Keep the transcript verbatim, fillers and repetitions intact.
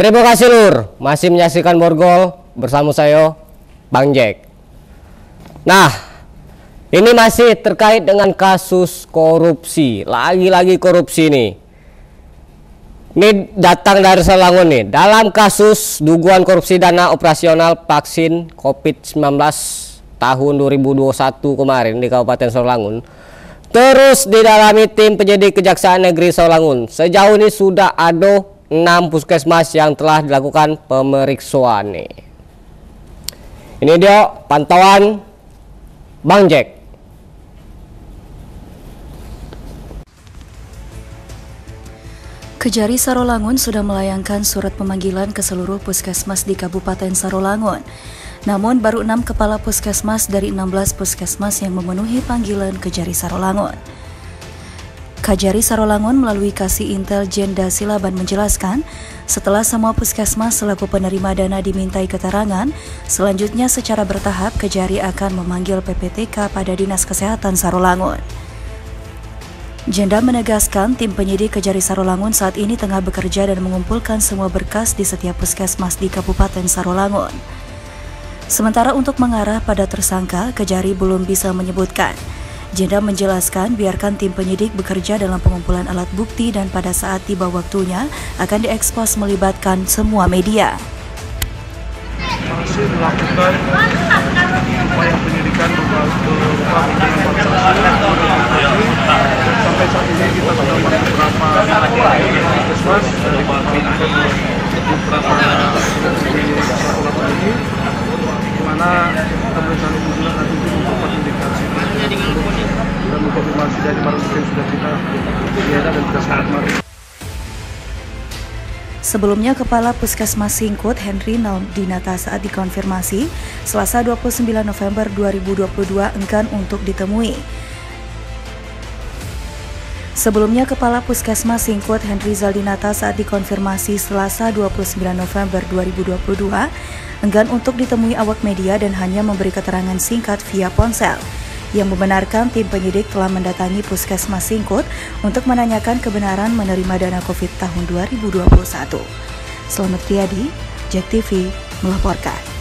Terima kasih Lur, masih menyaksikan Borgol bersama saya, Bang Jack. Nah, ini masih terkait dengan kasus korupsi, lagi-lagi korupsi nih. Ini datang dari Sarolangun nih, dalam kasus dugaan korupsi dana operasional vaksin COVID sembilan belas tahun dua ribu dua puluh satu kemarin di Kabupaten Sarolangun. Terus didalami tim penyidik Kejaksaan Negeri Sarolangun. Sejauh ini sudah ada enam puskesmas yang telah dilakukan pemeriksaan nih. Ini dia pantauan Bang Jack. Kejari Sarolangun sudah melayangkan surat pemanggilan ke seluruh puskesmas di Kabupaten Sarolangun. Namun baru enam kepala puskesmas dari enam belas puskesmas yang memenuhi panggilan Kejari Sarolangun. Kejari Sarolangun melalui Kasih Intel Jenda Silaban menjelaskan, setelah semua puskesmas selaku penerima dana dimintai keterangan, selanjutnya secara bertahap Kejari akan memanggil P P T K pada Dinas Kesehatan Sarolangun. Jenda menegaskan tim penyidik Kejari Sarolangun saat ini tengah bekerja dan mengumpulkan semua berkas di setiap puskesmas di Kabupaten Sarolangun. Sementara untuk mengarah pada tersangka, Kejari belum bisa menyebutkan. Jenda menjelaskan biarkan tim penyidik bekerja dalam pengumpulan alat bukti dan pada saat tiba waktunya akan diekspos melibatkan semua media. Masih melakukan upaya penyidikan berupa sampai saat ini kita sudah beberapa puskesmas dari beberapa ini, di mana kita berencana bulan nanti untuk penyidikan dan mengkonfirmasi dari para bukti yang sudah kita lihat dan kita sangat mari. Sebelumnya, Kepala Puskesmas Singkut Henry Naldinata saat dikonfirmasi Selasa dua puluh sembilan November dua ribu dua puluh dua enggan untuk ditemui. Sebelumnya, Kepala Puskesmas Singkut Henry Zaldinata saat dikonfirmasi Selasa dua puluh sembilan November dua ribu dua puluh dua enggan untuk ditemui awak media dan hanya memberi keterangan singkat via ponsel yang membenarkan tim penyidik telah mendatangi Puskesmas Singkut untuk menanyakan kebenaran menerima dana COVID tahun dua ribu dua puluh satu. Selamat Riyadi, Jack T V melaporkan.